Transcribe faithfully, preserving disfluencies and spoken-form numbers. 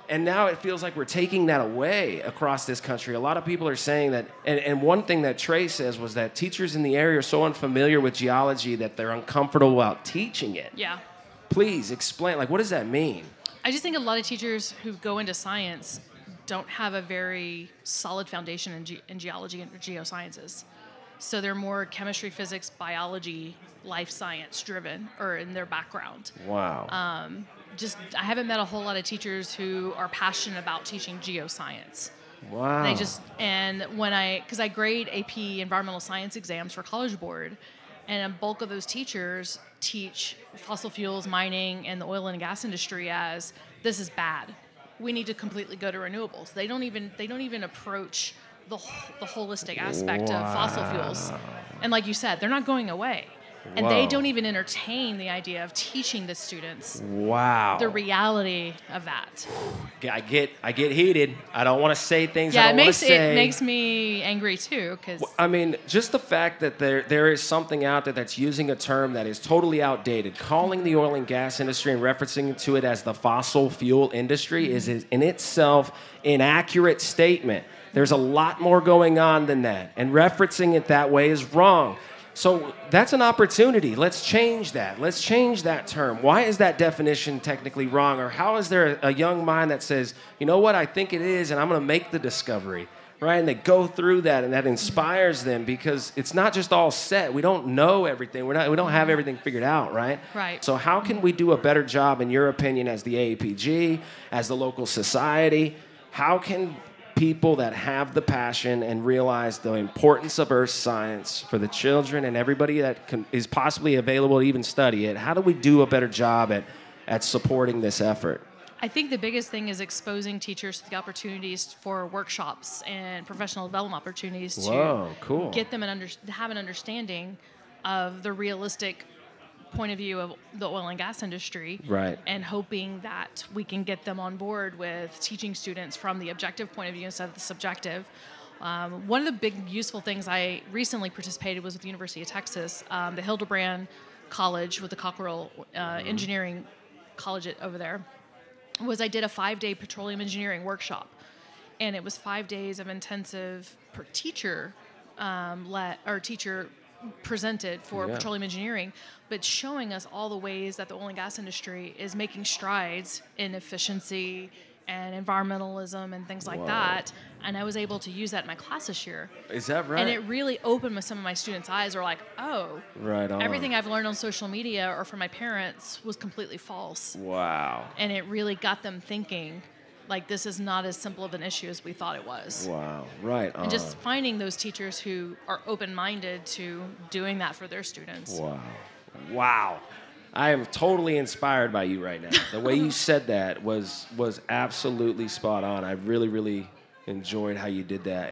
And now it feels like we're taking that away across this country. A lot of people are saying that, and, and one thing that Trey says was that teachers in the area are so unfamiliar with geology that they're uncomfortable about teaching it. Yeah. Please explain, like, what does that mean? I just think a lot of teachers who go into science don't have a very solid foundation in, ge- in geology and geosciences. So they're more chemistry, physics, biology, life science driven, or in their background. Wow. Um, just, I haven't met a whole lot of teachers who are passionate about teaching geoscience. Wow. They just, and when I, because I grade A P environmental science exams for College Board, and a bulk of those teachers teach fossil fuels, mining, and the oil and gas industry as this is bad. We need to completely go to renewables. They don't even they don't even approach the the holistic aspect wow. of fossil fuels. And like you said, they're not going away. And Whoa. they don't even entertain the idea of teaching the students wow. the reality of that. I get I get heated. I don't want to say things Yeah, I don't it want to makes say. it makes me angry too, because I mean, just the fact that there there is something out there that's using a term that is totally outdated, calling the oil and gas industry and referencing to it as the fossil fuel industry is, is in itself an inaccurate statement. There's a lot more going on than that, and referencing it that way is wrong. So that's an opportunity. Let's change that. Let's change that term. Why is that definition technically wrong? Or how is there a young mind that says, you know what, I think it is, and I'm going to make the discovery, right? And they go through that, and that inspires them because it's not just all set. We don't know everything. We're not, we don't have everything figured out, right? Right. So how can we do a better job, in your opinion, as the A A P G, as the local society? How can people that have the passion and realize the importance of earth science for the children and everybody that can, is possibly available to even study it, how do we do a better job at, at supporting this effort? I think the biggest thing is exposing teachers to the opportunities for workshops and professional development opportunities to Whoa, cool. get them an under, have an understanding of the realistic point of view of the oil and gas industry, right? And hoping that we can get them on board with teaching students from the objective point of view instead of the subjective. Um, one of the big useful things I recently participated was with the University of Texas, um, the Hildebrand College with the Cockrell uh, mm-hmm. Engineering College over there, was I did a five-day petroleum engineering workshop, and it was five days of intensive per teacher um, let or teacher presented for yeah. petroleum engineering, but showing us all the ways that the oil and gas industry is making strides in efficiency and environmentalism and things like Whoa. that. And I was able to use that in my class this year. Is that right? And it really opened some of my students' eyes. They're like, oh, right on. Everything I've learned on social media or from my parents was completely false. Wow. And it really got them thinking, like, this is not as simple of an issue as we thought it was. Wow, right on. And just finding those teachers who are open-minded to doing that for their students. Wow. Wow. I am totally inspired by you right now. The way you said that was was absolutely spot on. I really, really enjoyed how you did that.